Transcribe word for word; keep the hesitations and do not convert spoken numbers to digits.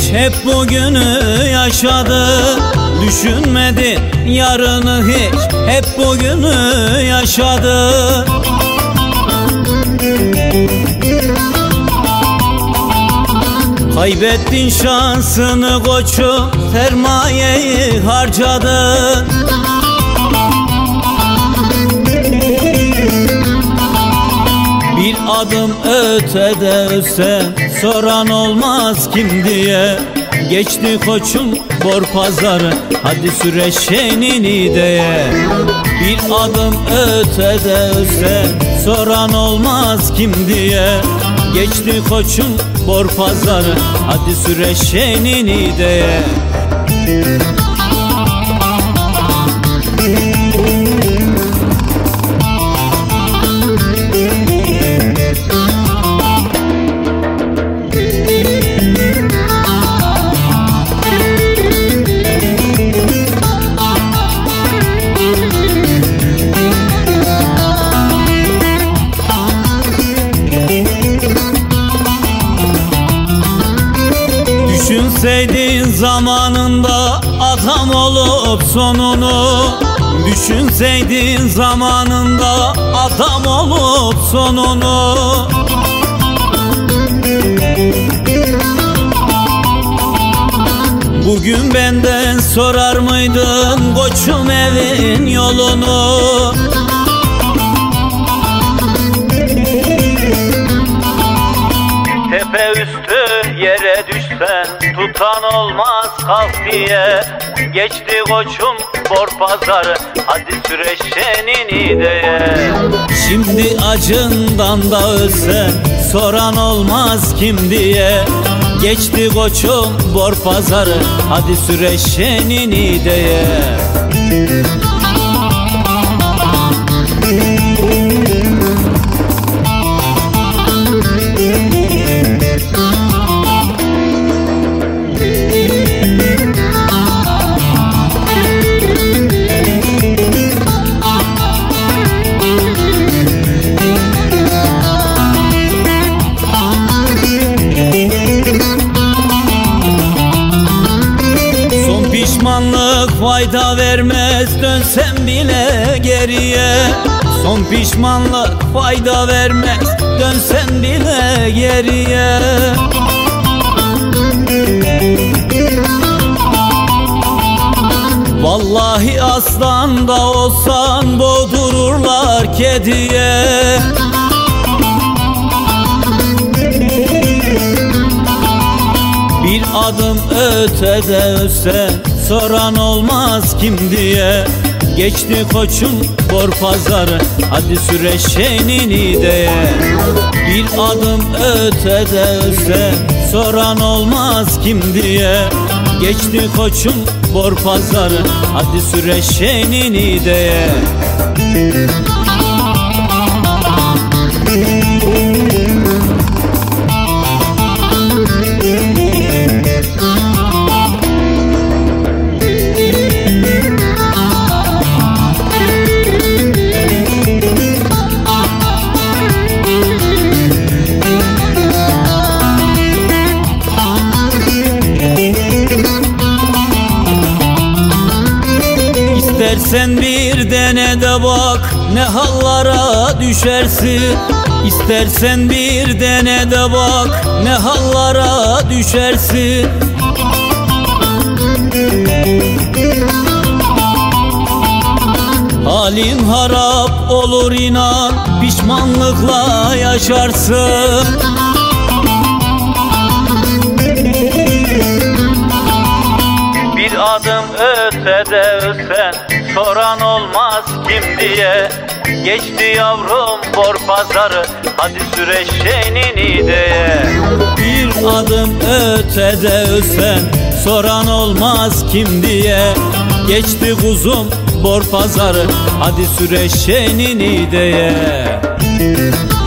hep bugünü yaşadı. Düşünmedi yarını hiç, hep bugünü yaşadı. Kaybettin şansını koçum, sermayeyi harcadın. Bir adım ötede ölsen soran olmaz kim diye. Geçti koçum bor pazarı, hadi sür eşeğini diye. Bir adım ötede ölsen soran olmaz kim diye. Geçti koçum bor pazarı, hadi sür eşeğini diye. Düşünseydin zamanında adam olup sonunu, düşünseydin zamanında adam olup sonunu. Bugün benden sorar mıydın koçum evin yolunu? Tepe üstü yere düşsen tutan olmaz kalk diye. Geçti koçum bor pazarı, hadi sür eşeğini diye. Şimdi acından da ölsen soran olmaz kim diye. Geçti koçum bor pazarı, hadi sür eşeğini diye. Pişmanlık fayda vermez, dönsem bile geriye. Son pişmanlık fayda vermez, dönsem bile geriye. Vallahi aslan da olsan boğdururlar kediye. Bir adım ötede ölsen soran olmaz kim diye. Geçti koçum bor pazarı, hadi sür eşeğini diye. Bir adım ötede ölsen soran olmaz kim diye. Geçti koçum bor pazarı, hadi sür eşeğini diye. İstersen bir dene de bak ne hallara düşersin. İstersen bir dene de bak ne hallara düşersin. Halin harap olur inan, pişmanlıkla yaşarsın. Bir adım ötede ölsen soran olmaz kim diye. Geçti yavrum bor pazarı, hadi sür eşeğini diye. Bir adım ötede ölsen soran olmaz kim diye. Geçti kuzum bor pazarı, hadi sür eşeğini diye.